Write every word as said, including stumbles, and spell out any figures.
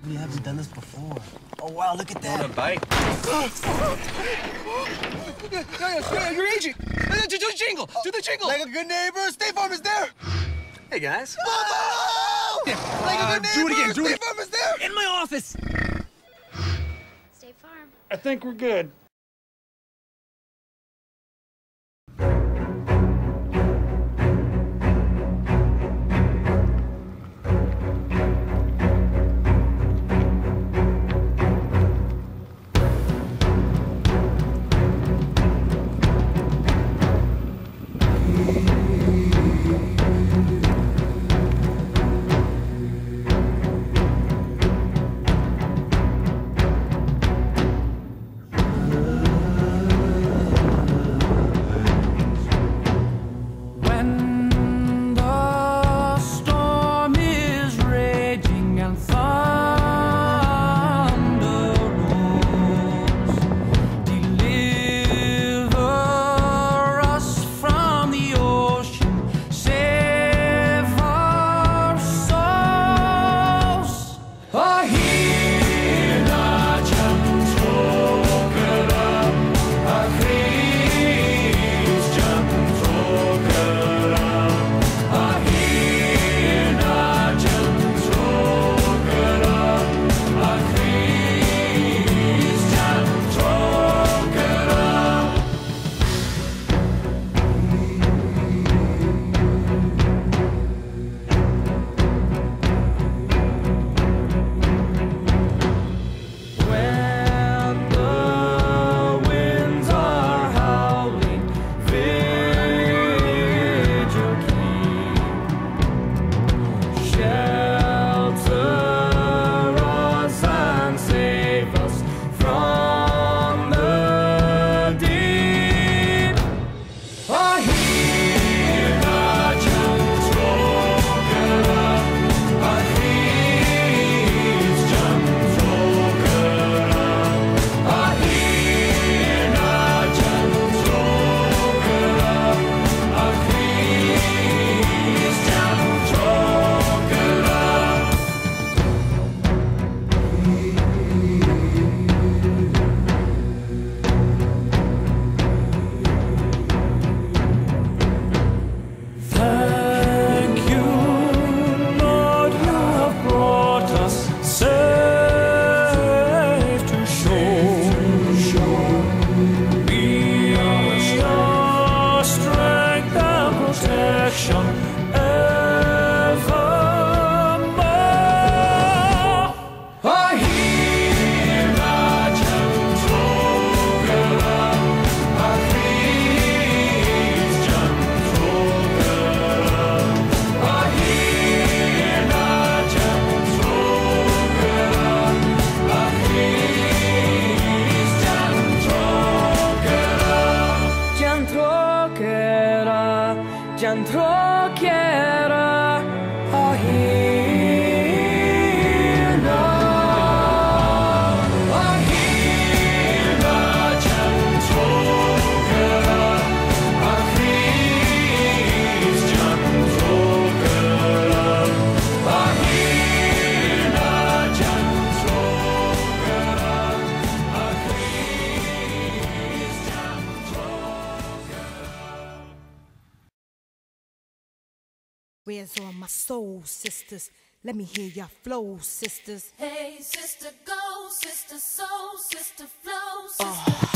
We haven't done this before. Oh, wow, look at that. On a bike. yeah, yeah, yeah, your agent. Do the jingle. Do the jingle. Like a good neighbor, State Farm is there. Hey, guys. Buffalo! Yeah. Like a good neighbor, do it again, do State it. Farm is there. In my office. State Farm. I think we're good. Jantro quiera ahina, ahina jantro quiera ahis jantro quiera ahina jantro quiera ahis jantro. Where's all my soul sisters? Let me hear your flow, sisters. Hey, sister, go, sister, soul, sister, flow, sister. Oh.